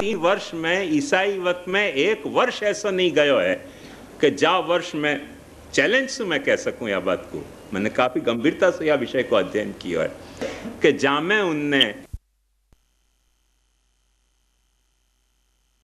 3 वर्ष में ईसाई वत में 1 वर्ष ऐसा नहीं गयो है कि जा वर्ष में चैलेंज से मैं कह सकूं या बात को। मैंने काफ़ी गंभीरता से यह विषय को अध्ययन किया है कि जा में उनने